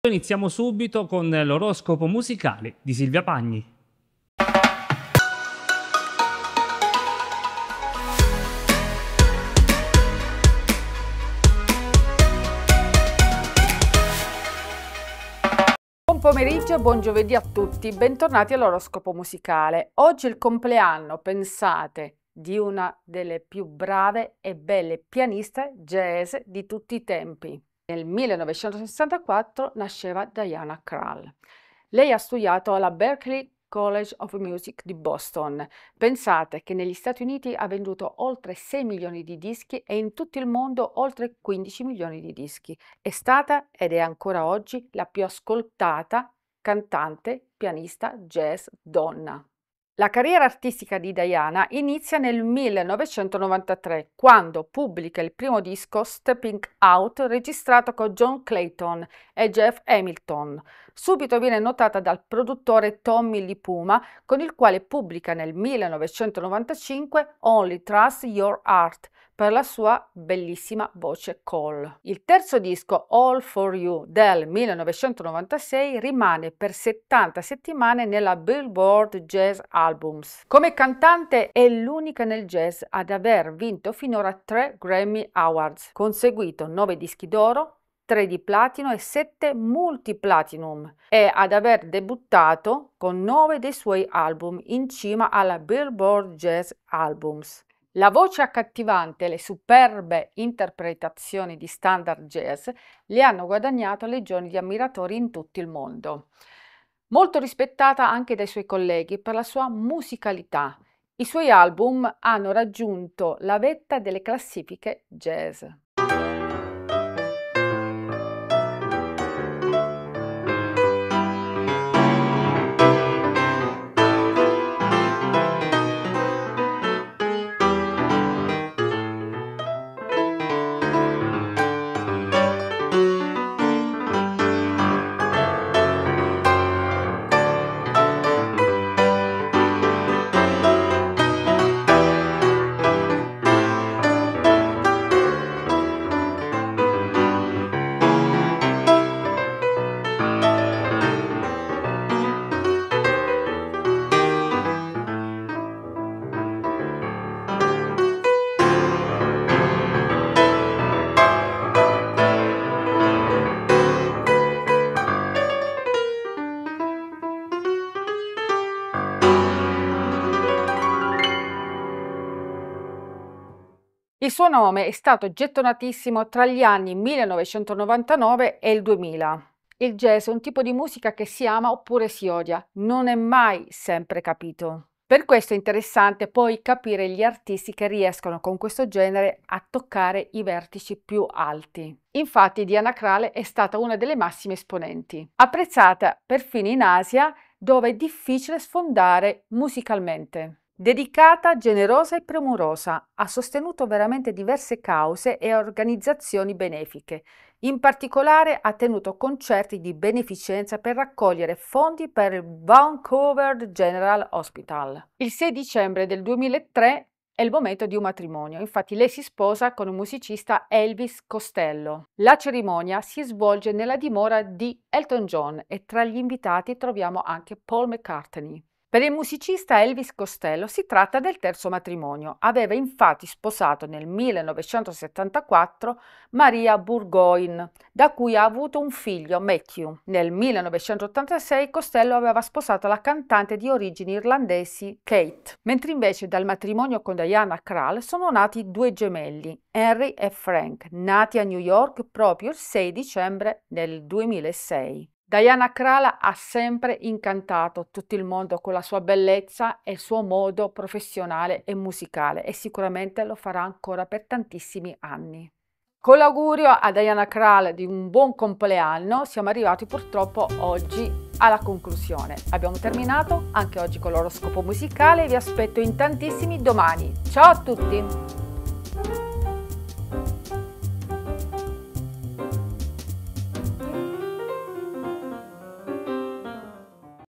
Iniziamo subito con l'oroscopo musicale di Silvia Pagni. Buon pomeriggio e buon giovedì a tutti, bentornati all'oroscopo musicale. Oggi è il compleanno, pensate, di una delle più brave e belle pianiste jazz di tutti i tempi. Nel 1964 nasceva Diana Krall. Lei ha studiato alla Berklee College of Music di Boston. Pensate che negli Stati Uniti ha venduto oltre 6 milioni di dischi e in tutto il mondo oltre 15 milioni di dischi. È stata ed è ancora oggi la più ascoltata cantante, pianista jazz donna. La carriera artistica di Diana inizia nel 1993, quando pubblica il primo disco Stepping Out, registrato con John Clayton e Jeff Hamilton. Subito viene notata dal produttore Tommy Lipuma, con il quale pubblica nel 1995 Only Trust Your Heart, per la sua bellissima voce call. Il terzo disco, All For You, del 1996, rimane per 70 settimane nella Billboard Jazz Albums. Come cantante è l'unica nel jazz ad aver vinto finora 3 Grammy Awards, conseguito 9 dischi d'oro, 3 di platino e 7 multiplatinum, e ad aver debuttato con 9 dei suoi album in cima alla Billboard Jazz Albums. La voce accattivante e le superbe interpretazioni di standard jazz le hanno guadagnato legioni di ammiratori in tutto il mondo. Molto rispettata anche dai suoi colleghi per la sua musicalità. I suoi album hanno raggiunto la vetta delle classifiche jazz. Il suo nome è stato gettonatissimo tra gli anni 1999 e il 2000. Il jazz è un tipo di musica che si ama oppure si odia, non è mai sempre capito. Per questo è interessante poi capire gli artisti che riescono con questo genere a toccare i vertici più alti. Infatti Diana Krall è stata una delle massime esponenti, apprezzata perfino in Asia, dove è difficile sfondare musicalmente. Dedicata, generosa e premurosa, ha sostenuto veramente diverse cause e organizzazioni benefiche. In particolare ha tenuto concerti di beneficenza per raccogliere fondi per il Vancouver General Hospital. Il 6 dicembre del 2003 è il momento di un matrimonio, infatti lei si sposa con il musicista Elvis Costello. La cerimonia si svolge nella dimora di Elton John e tra gli invitati troviamo anche Paul McCartney. Per il musicista Elvis Costello si tratta del terzo matrimonio. Aveva infatti sposato nel 1974 Maria Burgoyne, da cui ha avuto un figlio, Matthew. Nel 1986 Costello aveva sposato la cantante di origini irlandesi Kate, mentre invece dal matrimonio con Diana Krall sono nati 2 gemelli, Henry e Frank, nati a New York proprio il 6 dicembre del 2006. Diana Krall ha sempre incantato tutto il mondo con la sua bellezza e il suo modo professionale e musicale, e sicuramente lo farà ancora per tantissimi anni. Con l'augurio a Diana Krall di un buon compleanno siamo arrivati purtroppo oggi alla conclusione. Abbiamo terminato anche oggi con l'oroscopo musicale, vi aspetto in tantissimi domani. Ciao a tutti!